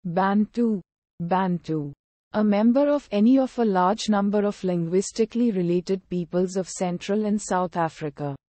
Bantu. Bantu. A member of any of a large number of linguistically related peoples of Central and South Africa.